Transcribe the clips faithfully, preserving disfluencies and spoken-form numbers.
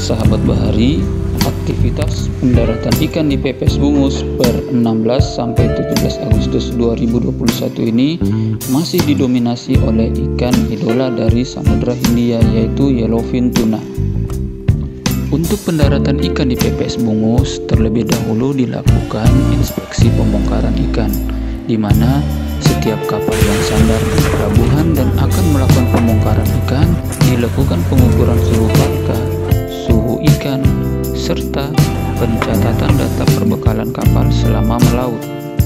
Sahabat Bahari, aktivitas pendaratan ikan di P P S Bungus per enam belas sampai tujuh belas Agustus dua ribu dua puluh satu ini masih didominasi oleh ikan idola dari Samudra Hindia, yaitu yellowfin tuna. Untuk pendaratan ikan di P P S Bungus, terlebih dahulu dilakukan inspeksi pembongkaran ikan, di mana setiap kapal yang sandar di pelabuhan dan akan melakukan pembongkaran ikan dilakukan pengukuran suhu karka, suhu ikan, serta pencatatan data perbekalan kapal selama melaut.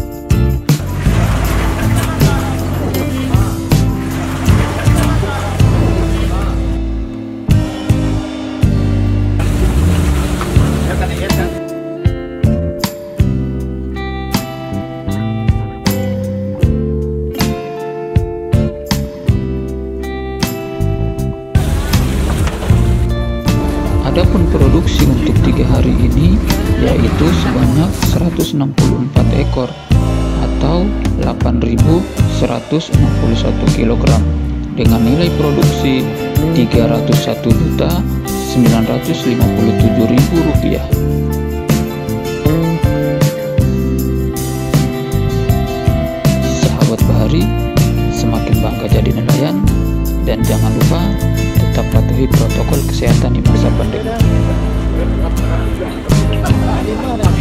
Adapun produksi untuk tiga hari ini yaitu sebanyak seratus enam puluh empat ekor atau delapan ribu seratus enam puluh satu kilogram dengan nilai produksi tiga ratus satu juta sembilan ratus lima puluh tujuh ribu rupiah. Sahabat Bahari, semakin bangga jadi nelayan, dan jangan lupa tetap patuhi protokol kesehatan di masa pandemi.